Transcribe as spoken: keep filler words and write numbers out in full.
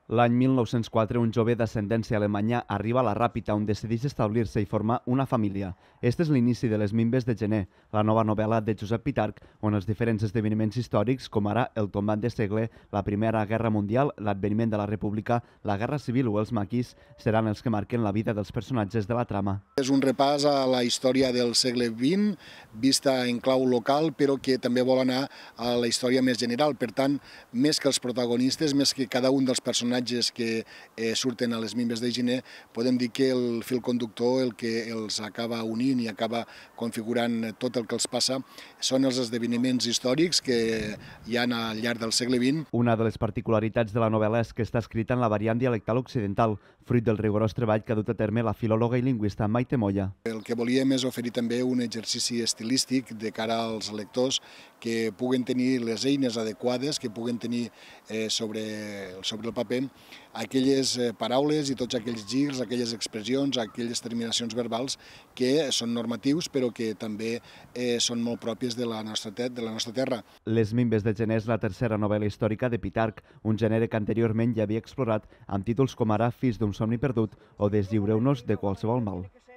L'any mil nou-cents quatre, un jove d'ascendència alemanya arriba a la Ràpita, on decideix establir-se i formar una família. Este és l'inici de Les Minves de gener, la nova novel·la de Josep Pitarch, on els diferents esdeveniments històrics, com ara el tombat de segle, la Primera Guerra Mundial, l'adveniment de la República, la Guerra Civil o els maquis, seran els que marquen la vida dels personatges de la trama. És un repàs a la història del segle vint, vista en clau local, però que també vol anar a la història més general. Per tant, més que els protagonistes, més que cada un dels personatges que eh, surten a Les Minves de gener, podem dir que el fil conductor, el que els acaba unint i acaba configurant tot el que els passa, són els esdeveniments històrics que hi ha al llarg del segle vint. Una de les particularitats de la novel·la és que està escrita en la variant dialectal occidental, fruit del rigorós treball que ha dut a terme la filòloga i lingüista Maite Moya. El que volíem és oferir també un exercici estilístic de cara als lectors que puguen tenir les eines adequades, que puguen tenir eh, sobre, sobre el paper aquelles paraules i tots aquells girs, aquelles expressions, aquelles terminacions verbals que són normatius però que també eh, són molt pròpies de la nostra, de la nostra terra. Les Minves de gener és la tercera novel·la històrica de Pitarch, un gènere que anteriorment ja havia explorat amb títols com ara Fills d'un somni perdut o Deslliureu-nos de qualsevol mal.